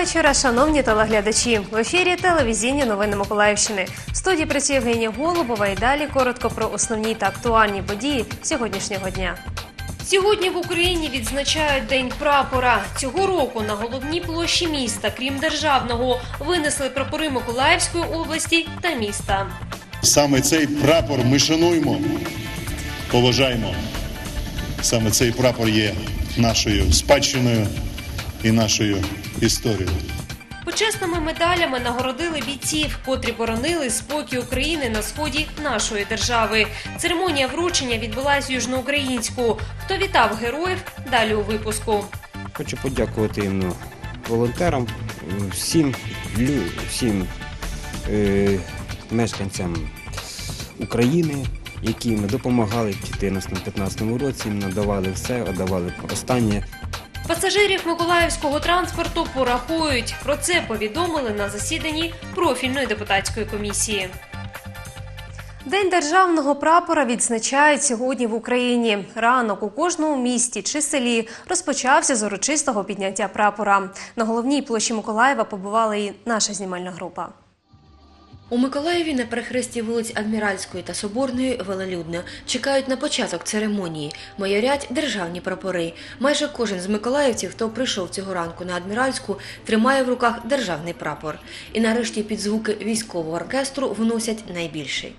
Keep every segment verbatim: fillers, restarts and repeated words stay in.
вечора, шановні телеглядачі. В ефірі телевізійні новини Миколаївщини. В студії працює Євгенія Голубова і далі коротко про основні та актуальні події сьогоднішнього дня. Сьогодні в Україні відзначають День прапора. Цього року на головній площі міста, крім державного, винесли прапори Миколаївської області та міста. Саме цей прапор ми шануємо, поважаємо. Саме цей прапор є нашою спадщиною і нашою історією. Почесними медалями нагородили бійців, котрі боронили спокій України на сході нашої держави. Церемонія вручення відбулась в Южноукраїнську. Хто вітав героїв, далі у випуску. Хочу подякувати волонтерам, всім, всім е, мешканцям України, які ми допомагали в дві тисячі чотирнадцятому-п'ятнадцятому році, надавали все, віддавали останнє. Пасажирів миколаївського транспорту порахують. Про це повідомили на засіданні профільної депутатської комісії. День державного прапора відзначають сьогодні в Україні. Ранок у кожному місті чи селі розпочався з урочистого підняття прапора. На головній площі Миколаєва побувала і наша знімальна група. У Миколаєві на перехресті вулиць Адміральської та Соборної велелюдно. Чекають на початок церемонії. Майорять державні прапори. Майже кожен з миколаївців, хто прийшов цього ранку на Адміральську, тримає в руках державний прапор. І нарешті під звуки військового оркестру вносять найбільший.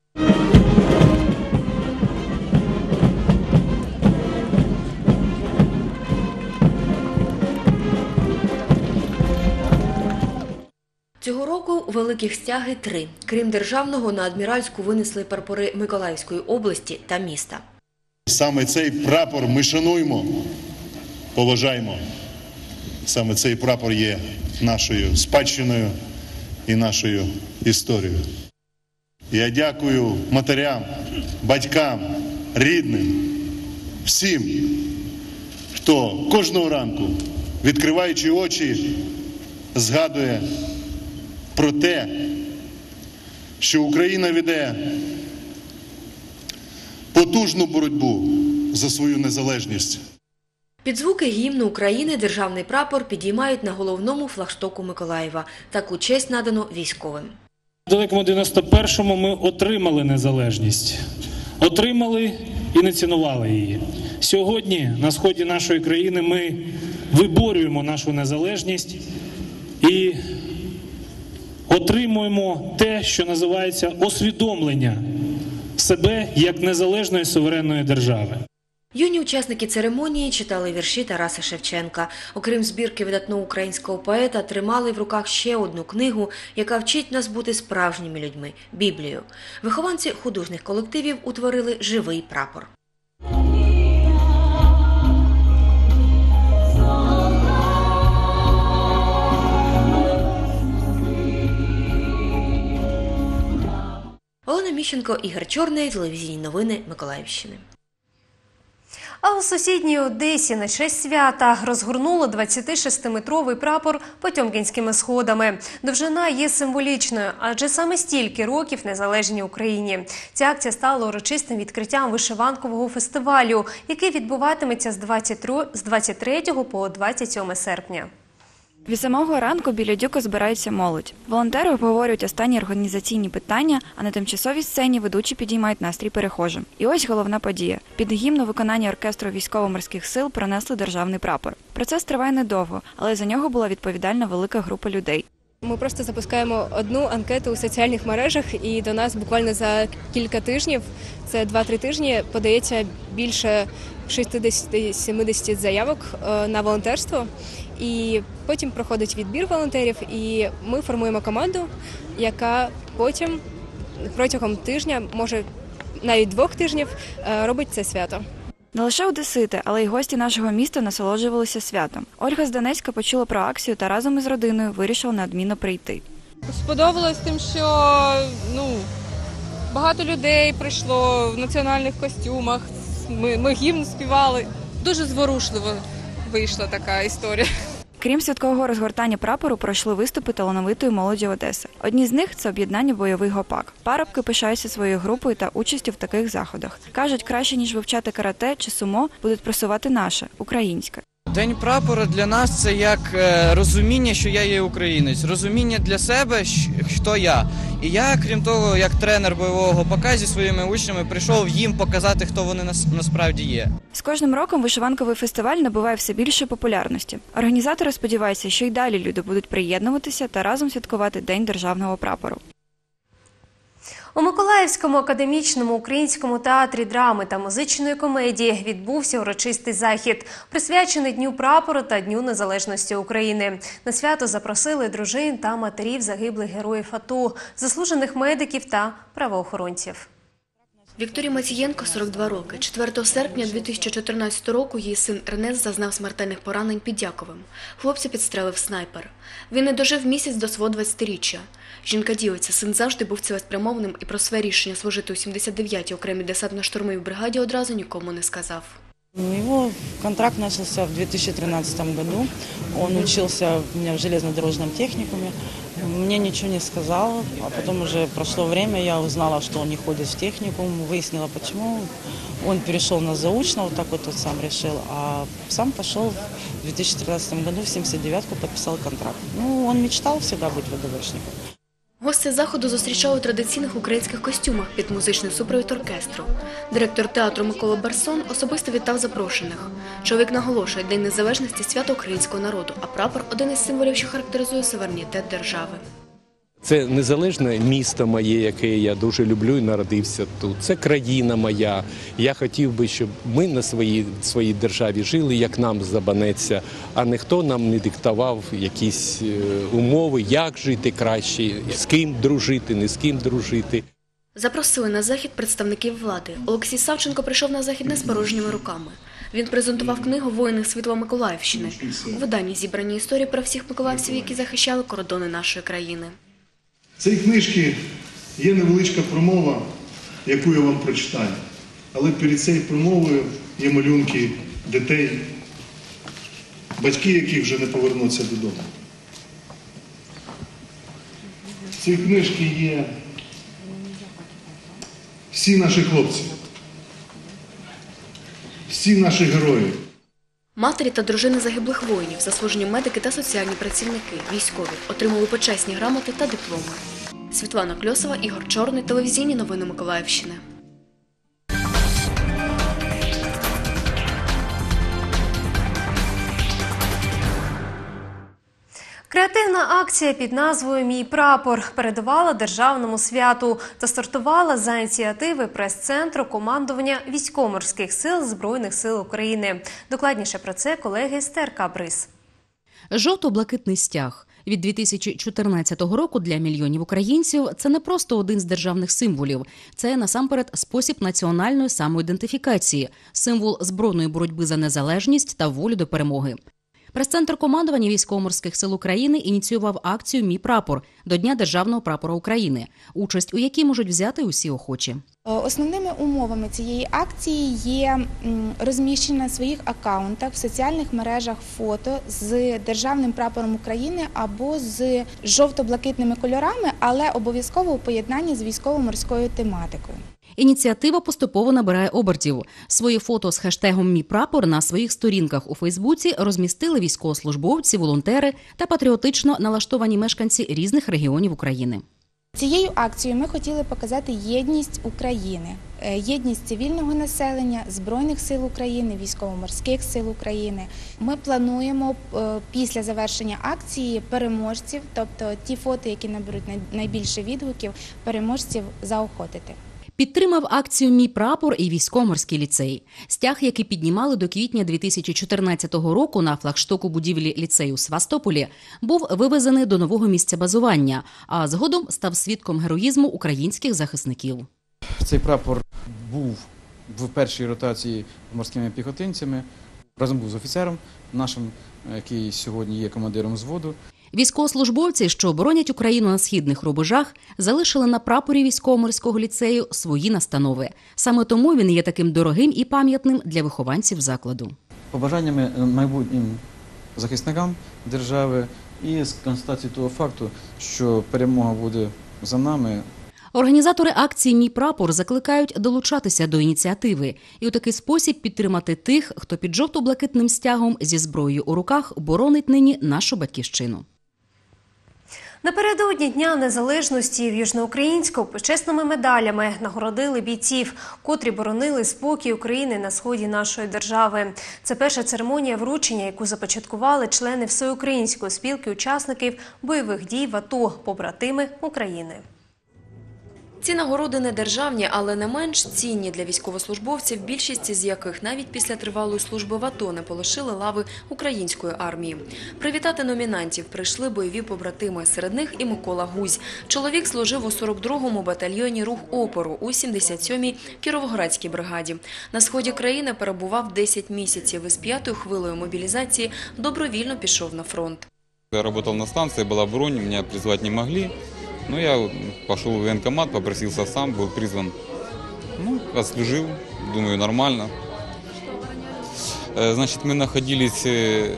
Цього року великих стяги три. Крім державного, на Адміральську винесли прапори Миколаївської області та міста. Саме цей прапор ми шануємо, поважаємо. Саме цей прапор є нашою спадщиною і нашою історією. Я дякую матерям, батькам, рідним, всім, хто кожного ранку, відкриваючи очі, згадує про те, що Україна веде потужну боротьбу за свою незалежність. Під звуки гімну України державний прапор підіймають на головному флагштоку Миколаєва. Таку честь надано військовим. У далекому дев'яносто першому ми отримали незалежність. Отримали і не цінували її. Сьогодні на сході нашої країни ми виборюємо нашу незалежність і отримуємо те, що називається усвідомлення себе як незалежної суверенної держави. Юні учасники церемонії читали вірші Тараса Шевченка. Окрім збірки видатного українського поета, тримали в руках ще одну книгу, яка вчить нас бути справжніми людьми – Біблію. Вихованці художніх колективів утворили живий прапор. Олена Міщенко, Ігор Чорний, телевізійні новини Миколаївщини. А у сусідній Одесі на честь свята розгорнуло двадцятишестиметровий прапор Потьомкінськими сходами. Довжина є символічною, адже саме стільки років незалежній Україні. Ця акція стала урочистим відкриттям вишиванкового фестивалю, який відбуватиметься з двадцять третього по двадцять сьоме серпня. Від самого ранку біля Дюка збирається молодь. Волонтери обговорюють останні організаційні питання, а на тимчасовій сцені ведучі підіймають настрій перехожим. І ось головна подія. Під гімн у виконанні оркестру військово-морських сил пронесли державний прапор. Процес триває недовго, але за нього була відповідальна велика група людей. Ми просто запускаємо одну анкету у соціальних мережах, і до нас буквально за кілька тижнів, це два-три тижні, подається більше шістдесят-сімдесят заявок на волонтерство. І потім проходить відбір волонтерів, і ми формуємо команду, яка потім протягом тижня, може навіть двох тижнів, робить це свято. Не лише одесити, але й гості нашого міста насолоджувалися святом. Ольга з Донецька почула про акцію та разом із родиною вирішила неодмінно прийти. Сподобалось тим, що ну, багато людей прийшло в національних костюмах, ми, ми гімн співали. Дуже зворушливо вийшла така історія. Крім святкового розгортання прапору, пройшли виступи талановитої молоді Одеси. Одні з них – це об'єднання «Бойовий гопак». Парубки пишаються своєю групою та участю в таких заходах. Кажуть, краще, ніж вивчати карате чи сумо, будуть просувати наше, українське. День прапора для нас – це як е, розуміння, що я є українець, розуміння для себе, хто я. І я, крім того, як тренер бойового гопака зі своїми учнями, прийшов їм показати, хто вони нас, насправді є. З кожним роком вишиванковий фестиваль набуває все більше популярності. Організатори сподіваються, що й далі люди будуть приєднуватися та разом святкувати День державного прапору. У Миколаївському академічному українському театрі драми та музичної комедії відбувся урочистий захід, присвячений Дню прапору та Дню незалежності України. На свято запросили дружин та матерів загиблих героїв АТО, заслужених медиків та правоохоронців. Вікторії Матієнко сорок два роки. четвертого серпня дві тисячі чотирнадцятого року її син Ернест зазнав смертельних поранень під Дяковом. Хлопця підстрелив снайпер. Він не дожив місяць до свого двадцятиріччя. Жінка ділиться, син завжди був цілеспрямованим і про своє рішення служити у сімдесят дев'ятій окремій десантно-штурмовій бригаді одразу нікому не сказав. Его контракт начался в две тысячи тринадцатом году. Он учился у меня в железнодорожном техникуме. Мне ничего не сказал, а потом уже прошло время, я узнала, что он не ходит в техникум, выяснила почему. Он перешел на заочно, вот так вот он сам решил, а сам пошел в две тысячи тринадцатом году в семьдесят девятку, подписал контракт. Ну, он мечтал всегда быть ВДВшником. Гості заходу зустрічали у традиційних українських костюмах під музичний супровід оркестру. Директор театру Микола Барсон особисто вітав запрошених. Чоловік наголошує, День незалежності – свято українського народу, а прапор – один із символів, що характеризує суверенітет держави. Це незалежне місто моє, яке я дуже люблю і народився тут. Це країна моя. Я хотів би, щоб ми на своїй, своїй державі жили, як нам забанеться, а ніхто нам не диктував якісь умови, як жити краще, з ким дружити, не з ким дружити. Запросили на захід представників влади. Олексій Савченко прийшов на захід не з порожніми руками. Він презентував книгу «Воїни світла Миколаївщини». У виданні зібрані історії про всіх миколаївців, які захищали кордони нашої країни. В цій книжці є невеличка промова, яку я вам прочитаю. Але перед цією промовою є малюнки дітей, батьки, які вже не повернуться додому. В цій книжці є всі наші хлопці, всі наші герої. Матері та дружини загиблих воїнів, заслужені медики та соціальні працівники, військові отримали почесні грамоти та дипломи. Світлана Кльосова, Ігор Чорний, телевізійні новини Миколаївщини. Креативна акція під назвою «Мій прапор» передувала державному святу та стартувала за ініціативи прес-центру командування Військово-морських сил Збройних сил України. Докладніше про це колеги з Т Р К «Бриз». Жовто-блакитний стяг. Від дві тисячі чотирнадцятого року для мільйонів українців це не просто один з державних символів. Це, насамперед, спосіб національної самоідентифікації, символ збройної боротьби за незалежність та волю до перемоги. Прес-центр командування Військово-морських сил України ініціював акцію «Мій прапор» до Дня Державного прапора України, участь у якій можуть взяти усі охочі. Основними умовами цієї акції є розміщення на своїх акаунтах в соціальних мережах фото з державним прапором України або з жовто-блакитними кольорами, але обов'язково у поєднанні з військово-морською тематикою. Ініціатива поступово набирає обертів. Свої фото з хештегом «Мій прапор» на своїх сторінках у Фейсбуці розмістили військовослужбовці, волонтери та патріотично налаштовані мешканці різних регіонів України. Цією акцією ми хотіли показати єдність України, єдність цивільного населення, Збройних сил України, Військово-морських сил України. Ми плануємо після завершення акції переможців, тобто ті фото, які наберуть найбільше відгуків, переможців заохотити. Підтримав акцію «Мій прапор» і Військово-морський ліцей. Стяг, який піднімали до квітня дві тисячі чотирнадцятого року на флагштоку будівлі ліцею у Севастополі, був вивезений до нового місця базування, а згодом став свідком героїзму українських захисників. Цей прапор був в першій ротації морськими піхотинцями. Разом був з офіцером нашим, який сьогодні є командиром взводу. Військовослужбовці, що боронять Україну на східних рубежах, залишили на прапорі військово-морського ліцею свої настанови. Саме тому він є таким дорогим і пам'ятним для вихованців закладу. Побажаннями майбутнім захисникам держави і з констатацією того факту, що перемога буде за нами. Організатори акції «Мій прапор» закликають долучатися до ініціативи і у такий спосіб підтримати тих, хто під жовто-блакитним стягом зі зброєю у руках боронить нині нашу батьківщину. Напередодні Дня Незалежності в Южноукраїнську почесними медалями нагородили бійців, котрі боронили спокій України на сході нашої держави. Це перша церемонія вручення, яку започаткували члени Всеукраїнської спілки учасників бойових дій в АТО «Побратими України». Ці нагороди не державні, але не менш цінні для військовослужбовців, більшість з яких навіть після тривалої служби в АТО не полишили лави української армії. Привітати номінантів прийшли бойові побратими, серед них і Микола Гузь. Чоловік служив у сорок другому батальйоні «Рух опору» у сімдесят сьомій Кіровоградській бригаді. На сході країни перебував десять місяців і з п'ятою хвилею мобілізації добровільно пішов на фронт. Я работал на станции, была бронь, меня призвать не могли. Ну, я пошел в военкомат, попросился сам, был призван. Ну, отслужил, думаю, нормально. Значит, мы находились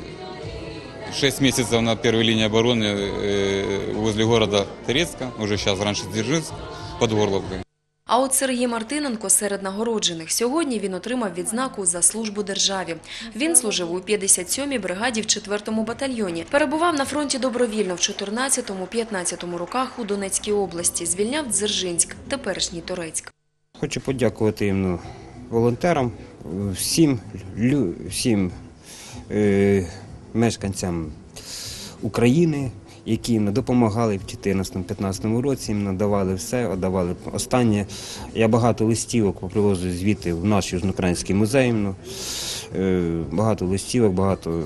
шесть месяцев на первой линии обороны возле города Торецка, уже сейчас раньше Дзержинск, под Горловкой. А от Сергій Мартиненко серед нагороджених. Сьогодні він отримав відзнаку за службу державі. Він служив у п'ятдесят сьомій бригаді в четвертому батальйоні. Перебував на фронті добровільно в чотирнадцятому-п'ятнадцятому роках у Донецькій області. Звільняв Дзержинськ, теперішній Торецьк. Хочу подякувати іменно волонтерам, всім, лю- всім е, мешканцям України, які їм допомагали в чотирнадцятому-п'ятнадцятому році, їм надавали все, віддавали останнє. Я багато листівок привозив звідти в наш Южноукраїнський музей. Ну, багато листівок, багато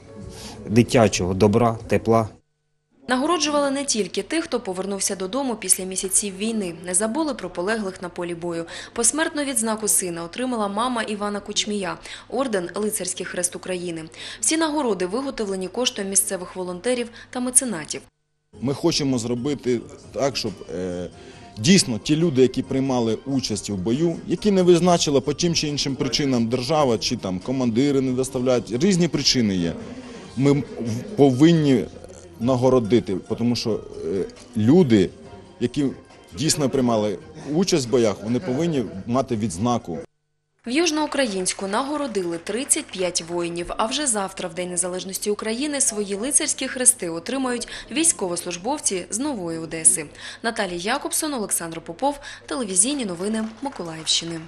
дитячого добра, тепла. Нагороджували не тільки тих, хто повернувся додому після місяців війни. Не забули про полеглих на полі бою. Посмертну відзнаку сина отримала мама Івана Кучмія, орден «Лицарський хрест України». Всі нагороди виготовлені коштом місцевих волонтерів та меценатів. Ми хочемо зробити так, щоб е, дійсно ті люди, які приймали участь у бою, які не визначила по тим чи іншим причинам держава, чи там командири не доставляють, різні причини є. Ми повинні нагородити, тому що люди, які дійсно приймали участь в боях, вони повинні мати відзнаку. В Южноукраїнську нагородили тридцять п'ять воїнів, а вже завтра, в День Незалежності України, свої лицарські хрести отримають військовослужбовці з Нової Одеси. Наталія Якобсон, Олександр Попов, телевізійні новини Миколаївщини.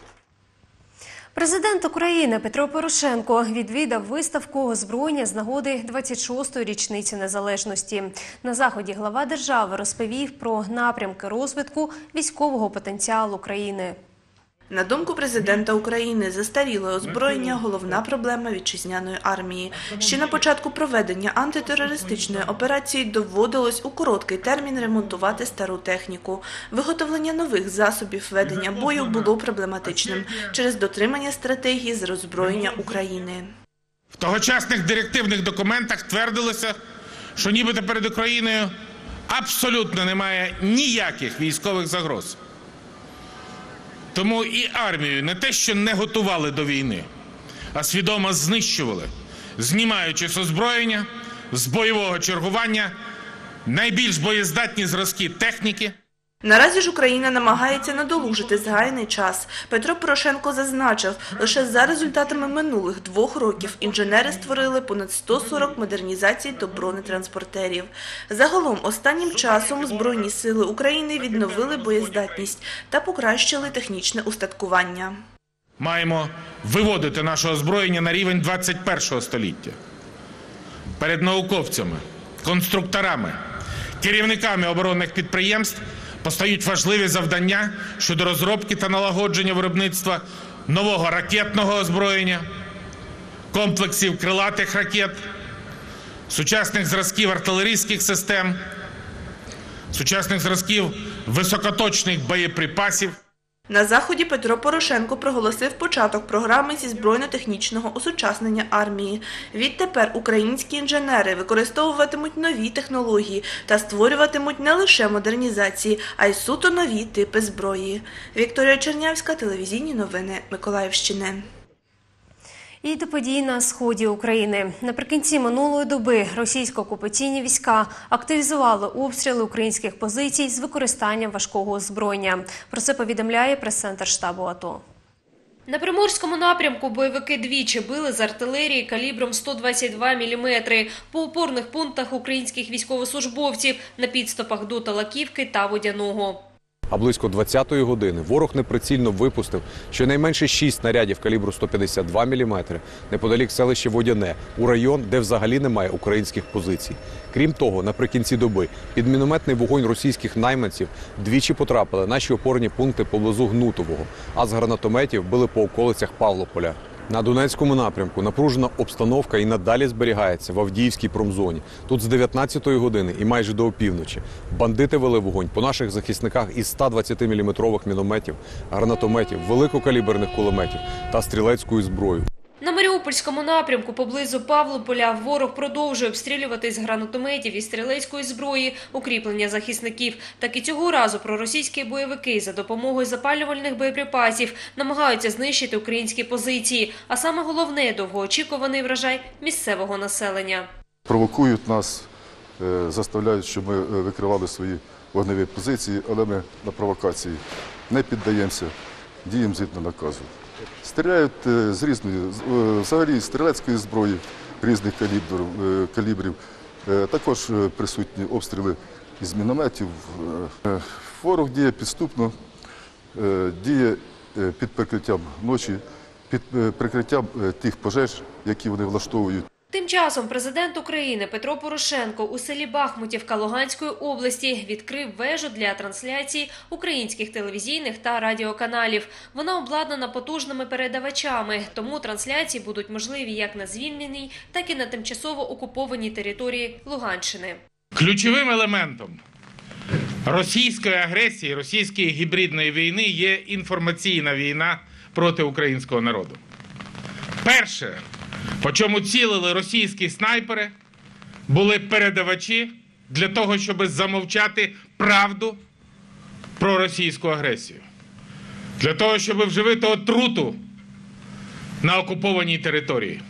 Президент України Петро Порошенко відвідав виставку озброєння з нагоди двадцять шостої річниці незалежності. На заході глава держави розповів про напрямки розвитку військового потенціалу країни. На думку президента України, застаріле озброєння – головна проблема вітчизняної армії. Ще на початку проведення антитерористичної операції доводилось у короткий термін ремонтувати стару техніку. Виготовлення нових засобів ведення бою було проблематичним через дотримання стратегії з роззброєння України. В тогочасних директивних документах твердилося, що нібито перед Україною абсолютно немає ніяких військових загроз. Тому і армію не те, що не готували до війни, а свідомо знищували, знімаючи з озброєння, з бойового чергування найбільш боєздатні зразки техніки. Наразі ж Україна намагається надолужити згаяний час. Петро Порошенко зазначив, лише за результатами минулих двох років інженери створили понад сто сорок модернізацій до бронетранспортерів. Загалом останнім часом Збройні сили України відновили боєздатність та покращили технічне устаткування. Маємо виводити наше озброєння на рівень двадцять першого століття. Перед науковцями, конструкторами, керівниками оборонних підприємств постають важливі завдання щодо розробки та налагодження виробництва нового ракетного озброєння, комплексів крилатих ракет, сучасних зразків артилерійських систем, сучасних зразків високоточних боєприпасів. На Заході Петро Порошенко проголосив початок програми зі збройно-технічного осучаснення армії. Відтепер українські інженери використовуватимуть нові технології та створюватимуть не лише модернізації, а й суто нові типи зброї. Вікторія Чернявська, телевізійні новини Миколаївщини. І до подій на сході України. Наприкінці минулої доби російсько-окупаційні війська активізували обстріли українських позицій з використанням важкого озброєння. Про це повідомляє прес-центр штабу АТО. На Приморському напрямку бойовики двічі били з артилерії калібром сто двадцять два міліметри по опорних пунктах українських військовослужбовців на підступах до Талаківки та Водяного. А близько двадцятої години ворог неприцільно випустив щонайменше шість снарядів калібру сто п'ятдесят два міліметри неподалік селища Водяне, у район, де взагалі немає українських позицій. Крім того, наприкінці доби під мінометний вогонь російських найманців двічі потрапили наші опорні пункти поблизу Гнутового, а з гранатометів били по околицях Павлополя. На Донецькому напрямку напружена обстановка і надалі зберігається в Авдіївській промзоні. Тут з дев'ятнадцятої години і майже до опівночі бандити вели вогонь по наших захисниках із ста двадцятиміліметрових мінометів, гранатометів, великокаліберних кулеметів та стрілецькою зброєю. На Маріупольському напрямку поблизу Павлополя ворог продовжує обстрілювати з гранатометів і стрілецької зброї укріплення захисників. Так і цього разу проросійські бойовики за допомогою запалювальних боєприпасів намагаються знищити українські позиції, а саме головне – довгоочікуваний врожай місцевого населення. Провокують нас, заставляють, щоб ми викривали свої вогневі позиції, але ми на провокації не піддаємося, діємо згідно наказу. Стріляють з різної, взагалі стрілецької зброї різних калібрів, калібрів. Також присутні обстріли із мінометів. Ворог діє підступно, діє під прикриттям ночі, під прикриттям тих пожеж, які вони влаштовують. Тим часом президент України Петро Порошенко у селі Бахмутівка Луганської області відкрив вежу для трансляції українських телевізійних та радіоканалів. Вона обладнана потужними передавачами, тому трансляції будуть можливі як на звільненій, так і на тимчасово окупованій території Луганщини. Ключовим елементом російської агресії, російської гібридної війни є інформаційна війна проти українського народу. Перше, по чому цілили російські снайпери, були передавачі для того, щоб замовчати правду про російську агресію. Для того, щоб вживити отруту на окупованій території.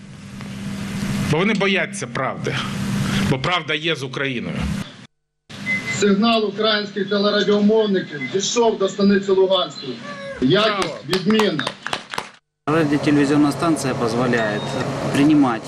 Бо вони бояться правди, бо правда є з Україною. Сигнал українських телерадіомовників дійшов до станиці Луганської. Якість відмінна. Радиотелевизионная станция позволяет принимать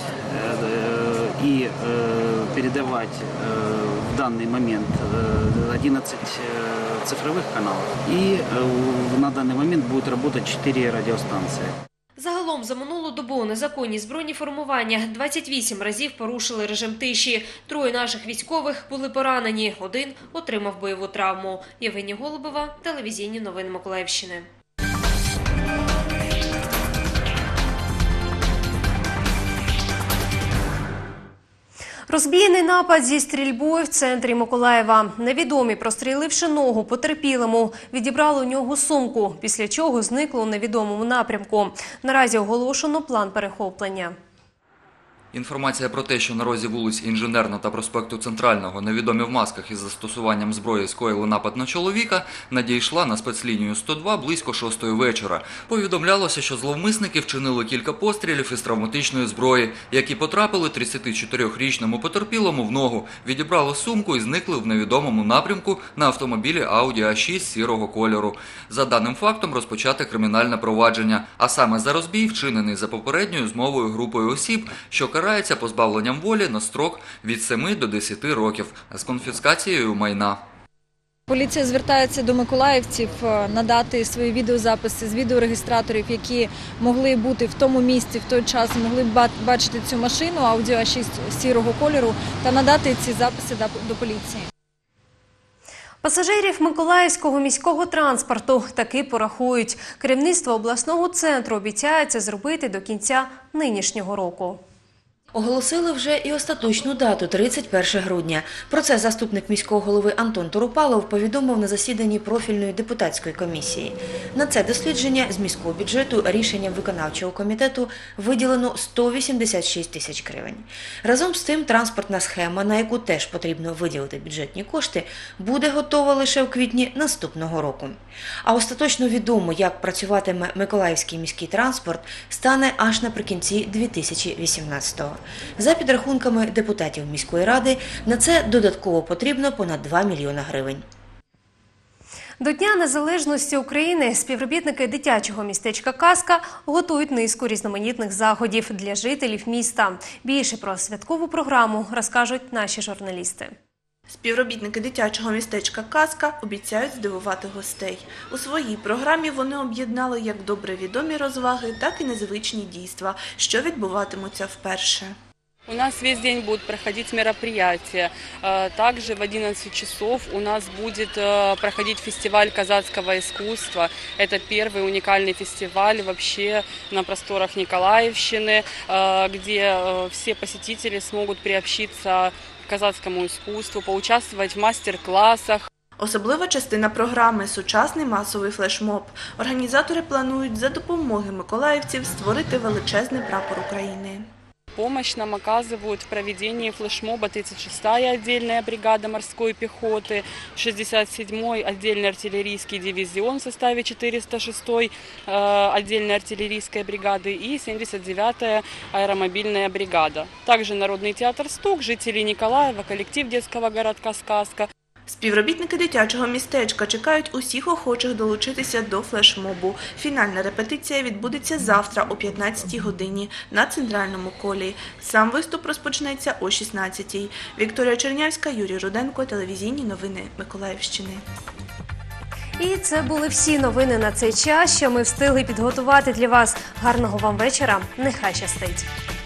и передавать в данный момент одиннадцать цифровых каналов. И на данный момент будет работать четыре радиостанции. Загалом за минулу добу незаконні збройні формування двадцять вісім разів порушили режим тиші. Троє наших військових були поранені, один отримав бойову травму. Євгенія Голубова, телевізійні новини Миколаївщини. Розбійний напад зі стрільбою в центрі Миколаєва. Невідомі, простріливши ногу потерпілому, відібрали у нього сумку, після чого зникло у невідомому напрямку. Наразі оголошено план перехоплення. Інформація про те, що на розі вулиць Інженерна та проспекту Центрального невідомі в масках із застосуванням зброї скоїли напад на чоловіка, надійшла на спецлінію сто два близько шостої вечора. Повідомлялося, що зловмисники вчинили кілька пострілів із травматичної зброї, які потрапили тридцятичотирирічному потерпілому в ногу, відібрали сумку і зникли в невідомому напрямку на автомобілі Audi а шість сірого кольору. За даним фактом розпочате кримінальне провадження, а саме за розбій, вчинений за попередньою змовою групою осіб, що карається позбавленням волі на строк від семи до десяти років з конфіскацією майна. Поліція звертається до миколаївців надати свої відеозаписи з відеорегістраторів, які могли бути в тому місці, в той час, могли б бачити цю машину Audi а шість сірого кольору та надати ці записи до поліції. Пасажирів Миколаївського міського транспорту таки порахують. Керівництво обласного центру обіцяє це зробити до кінця нинішнього року. Оголосили вже і остаточну дату – тридцять перше грудня. Про це заступник міського голови Антон Торопалов повідомив на засіданні профільної депутатської комісії. На це дослідження з міського бюджету рішенням виконавчого комітету виділено сто вісімдесят шість тисяч гривень. Разом з тим, транспортна схема, на яку теж потрібно виділити бюджетні кошти, буде готова лише в квітні наступного року. А остаточно відомо, як працюватиме Миколаївський міський транспорт, стане аж наприкінці дві тисячі вісімнадцятого. За підрахунками депутатів міської ради, на це додатково потрібно понад два мільйона гривень. До Дня Незалежності України співробітники дитячого містечка «Казка» готують низку різноманітних заходів для жителів міста. Більше про святкову програму розкажуть наші журналісти. Співробітники дитячого містечка «Казка» обіцяють здивувати гостей. У своїй програмі вони об'єднали як добре відомі розваги, так і незвичні дійства, що відбуватимуться вперше. У нас весь день будут проходить мероприятия. Также в одиннадцать часов у нас будет проходить фестиваль казацкого искусства. Это первый уникальный фестиваль вообще на просторах Николаевщины, где все посетители смогут приобщиться к казацкому искусству, поучаствовать в мастер-классах. Особлива частина програми – сучасний масовий флешмоб. Організатори планують за допомоги миколаївців створити величезний прапор України. Помощь нам оказывают в проведении флешмоба тридцать шестая отдельная бригада морской пехоты, шестьдесят седьмой отдельный артиллерийский дивизион в составе четыреста шестой отдельной артиллерийской бригады и семьдесят девятая аэромобильная бригада. Также Народный театр «Стук», жители Николаева, коллектив детского городка «Сказка». Співробітники дитячого містечка чекають усіх охочих долучитися до флешмобу. Фінальна репетиція відбудеться завтра о п'ятнадцятій годині на центральному колі. Сам виступ розпочнеться о шістнадцятій. Вікторія Чернявська, Юрій Руденко, телевізійні новини Миколаївщини. І це були всі новини на цей час, що ми встигли підготувати для вас. Гарного вам вечора. Нехай щастить.